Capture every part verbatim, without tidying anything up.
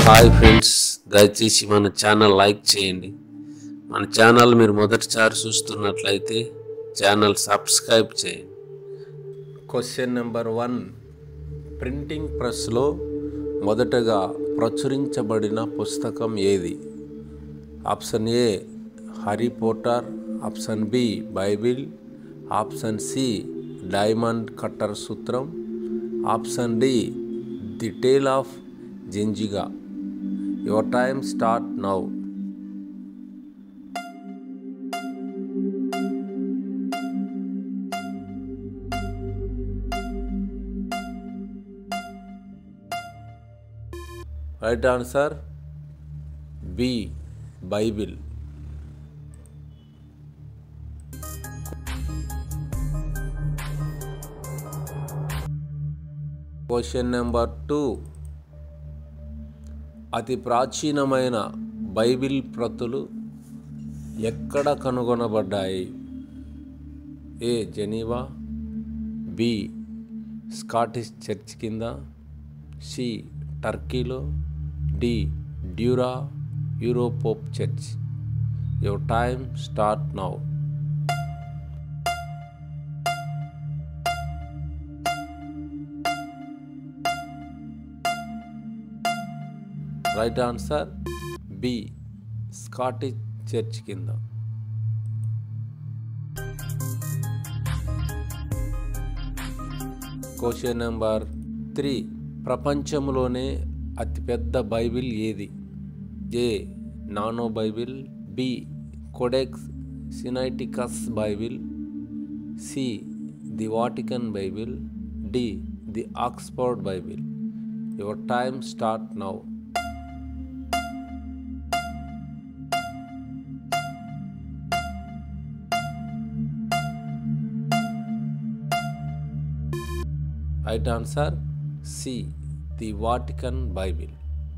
Hi friends, దయచేసి మన channel like చేయండి. మన ఛానల్ మీరు మొదటిసారి చూస్తున్నట్లయితే ఛానల్ సబ్స్క్రైబ్ చేయండి. క్వశ్చన్ నెంబర్ వన్, ప్రింటింగ్ ప్రెస్లో మొదటగా ప్రచురించబడిన పుస్తకం ఏది? Option A Harry Potter, option B Bible, option C diamond cutter సూత్రం, option D the tale of జింజిగా. Your time start now. Right answer B, Bible. Question number two. అతి ప్రాచీనమైన Bible ప్రతులు ఎక్కడ కనుగొనబడ్డాయి? A Geneva, B Scottish church కింద, C టర్కీలో, D Dura Europos church. Your time start now. Right answer B Scottish church కింద. Question number three, ప్రపంచంలోనే అతిపెద్ద బైబిల్ ఏది? A nano Bible, B Codex Sinaiticus Bible, C the Vatican Bible, D the Oxford Bible. Your time start now. Right answer C, the Vatican Bible.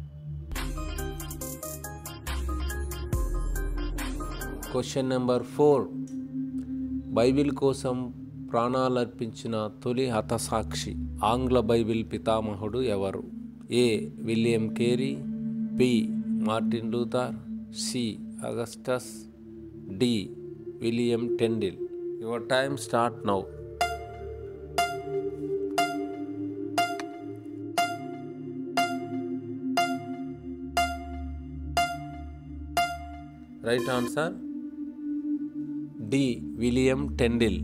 Question number four, Bible కోసం ప్రాణాలర్పించిన తొలి హతసాక్షి ఆంగ్ల Bible పితామహుడు ఎవరు? ఏ William Carey, B Martin Luther, C Augustus, D William Tyndale. Your time start now. Right answer D William Tyndale.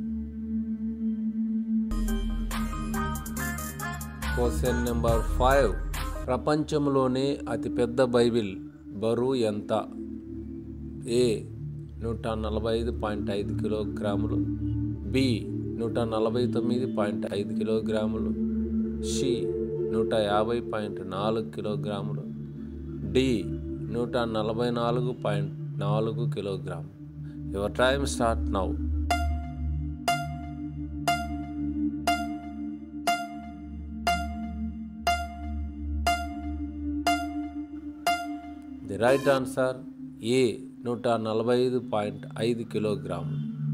Question number five, ప్రపంచంలోనే అతిపెద్ద Bible బరువు ఎంత? ఏ నూట నలభై ఐదు పాయింట్ ఐదు కిలోగ్రాములు, బి నూట నలభై తొమ్మిది పాయింట్ ఐదు కిలోగ్రాములు, సి నూట యాభై పాయింట్ నాలుగు కిలోగ్రాములు, డి నూట నలభై నాలుగు పాయింట్ నాలుగు kilogram. Your time start now. The right answer A నూట నలభై ఐదు పాయింట్ ఐదు కిలోగ్రామ్.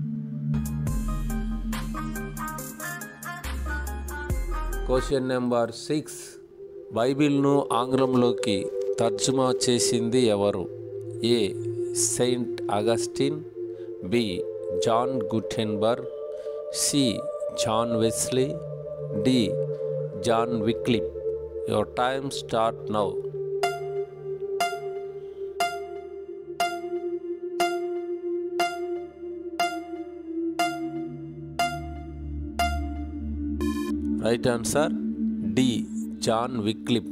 క్వశ్చన్ నెంబర్ సిక్స్, బైబిల్ను ఆంగ్లంలోకి తర్జుమా చేసింది ఎవరు? A saint Augustine, B John Gutenberg, C John Wesley, D John Wycliffe. Your time start now. Right answer D John Wycliffe.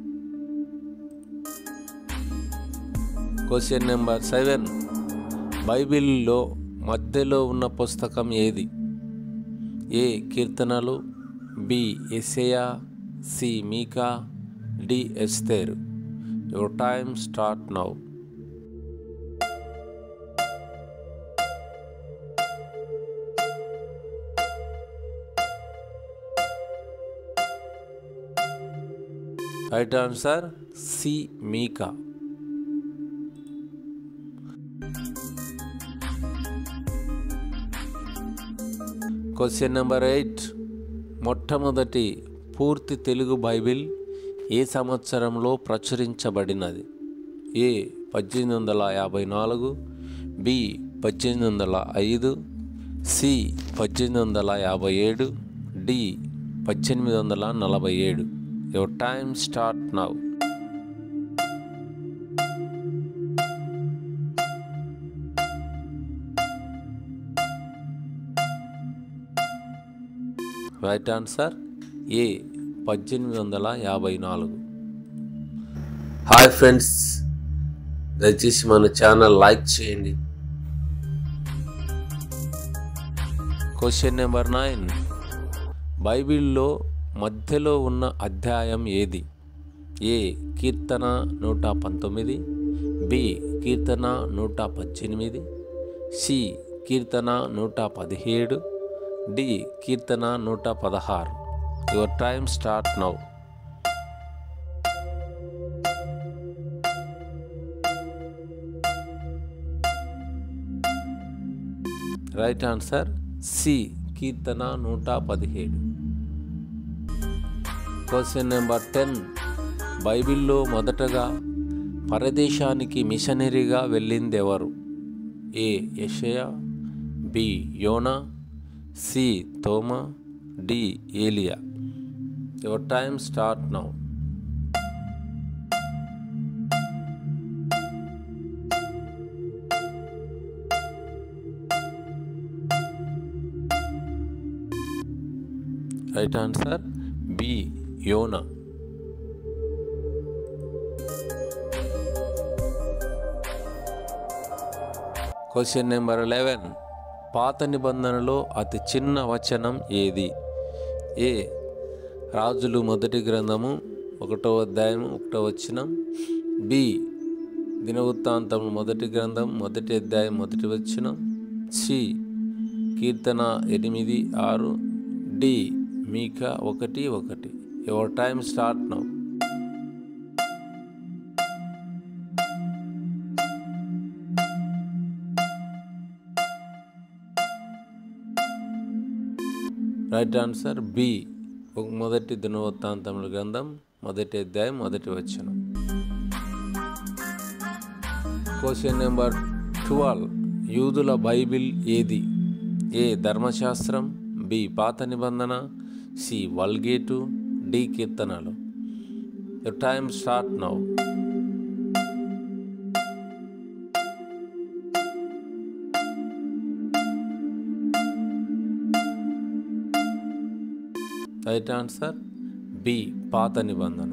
Question number seven, బైబిల్లో మధ్యలో ఉన్న పుస్తకం ఏది? ఏ కీర్తనలు, బి యెషయా, సి మీకా, డి ఎస్తేరు. Your time start now. Right answer C మీకా. క్వశ్చన్ నెంబర్ ఎయిట్, మొట్టమొదటి పూర్తి తెలుగు బైబిల్ ఏ సంవత్సరంలో ప్రచురించబడినది? ఏ పద్దెనిమిది వందల యాభై నాలుగు, బి పద్దెనిమిది వందల ఐదు, సి పద్దెనిమిది వందల యాభై ఏడు, డి పద్దెనిమిది వందల నలభై ఏడు. Your time start now. Right answer A పద్దెనిమిది వందల యాభై నాలుగు. హాయ్ ఫ్రెండ్స్, దయచేసి మన ఛానల్ లైక్ చేయండి. Question number nine. బైబిల్లో మధ్యలో ఉన్న అధ్యాయం ఏది? ఏ కీర్తన నూట పంతొమ్మిది, బి కీర్తన నూట పద్దెనిమిది, సి కీర్తన నూట పదిహేడు, డి కీర్తన నూట పదహారు. Your time start now. Right answer C కీర్తన నూట పదిహేడు. Question number ten. బైబిల్లో మొదటగా పరదేశానికి మిషనరీగా వెళ్ళింది ఎవరు? ఏ యెషయా, బి యోనా, సి తోమా, డి ఏలియా. Your time start now. Right answer B యోనా. Question number eleven. పాత నిబంధనలో అతి చిన్న వచనం ఏది? ఏ రాజులు మొదటి గ్రంథము ఒకటో అధ్యాయం ఒకటో వచనం, బి దినవృత్తాంతం మొదటి గ్రంథం మొదటి అధ్యాయం మొదటి వచనం, సి కీర్తన ఎనిమిది ఆరు, డి మీకా ఒకటి ఒకటి. Your time start now. Right answer B మొదటి దినవృత్తాంతముల గ్రంథం మొదటి అధ్యాయం మొదటి వచనం. Question number twelve. యూదుల బైబిల్ ఏది? ఏ ధర్మశాస్త్రం, బి పాత నిబంధన, సి వల్గేటు, డి కీర్తనలు. Your time start now. Right answer B పాత నిబంధన.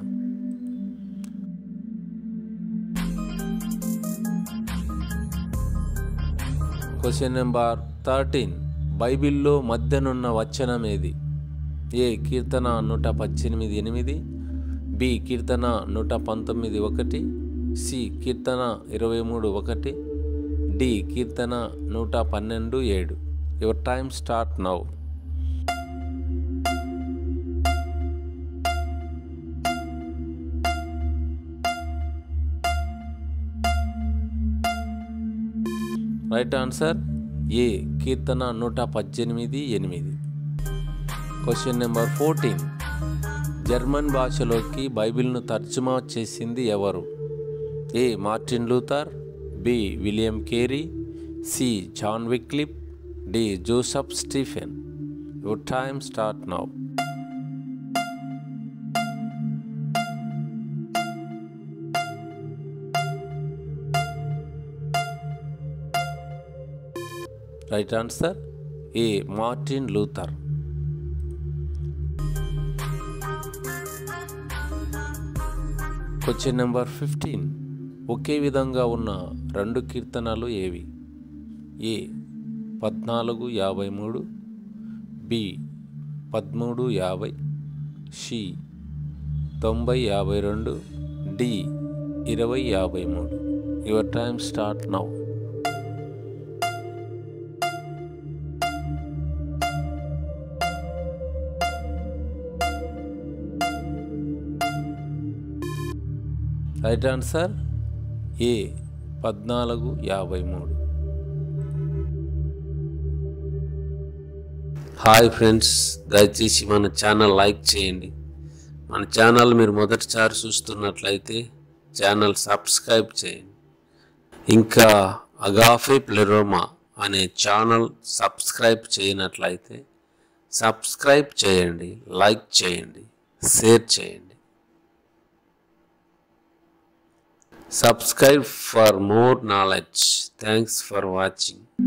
Question number thirteen. బైబిల్లో మధ్యనున్న వచనం ఏది? ఏ కీర్తన నూట పద్దెనిమిది ఎనిమిది, బి కీర్తన నూట పంతొమ్మిది ఒకటి, సి కీర్తన ఇరవై మూడు ఒకటి, డి కీర్తన నూట పన్నెండు ఏడు. Your time start now. Right answer A కీర్తన నూట పద్దెనిమిది ఎనిమిది. Question number fourteen. జర్మన్ భాషలోకి బైబిల్ను తర్జుమా చేసింది ఎవరు? A Martin Luther, B William Carey, C John Wycliffe, D Joseph Stephen. Your time start now. Right answer A Martin Luther. Question number fifteen. ఒకే విధంగా ఉన్న రెండు కీర్తనలు ఏవి? ఏ పద్నాలుగు యాభై మూడు, బి పదమూడు యాభై, సి తొంభై యాభై రెండు, డి ఇరవై యాభై మూడు. Your time start now. Right answer A పద్నాలుగు యాభై మూడు. హాయ్ ఫ్రెండ్స్, దయచేసి మన ఛానల్ లైక్ చేయండి, మన ఛానల్ మీరు మొదటిసారి చూస్తున్నట్లయితే ఛానల్ సబ్స్క్రైబ్ చేయండి. ఇంకా అగాఫే ప్లెరోమా అనే ఛానల్ సబ్స్క్రైబ్ చేయనట్లయితే సబ్స్క్రైబ్ చేయండి, లైక్ చేయండి, షేర్ చేయండి. Subscribe for more knowledge. Thanks for watching.